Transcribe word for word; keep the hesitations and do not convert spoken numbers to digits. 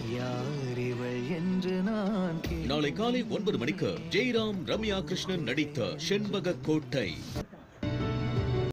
நாளை காலை ஒன்பது மணிக்கு ஜெயராம் ரம்யா கிருஷ்ணன் நடித்த ஷென்பக கோட்டை.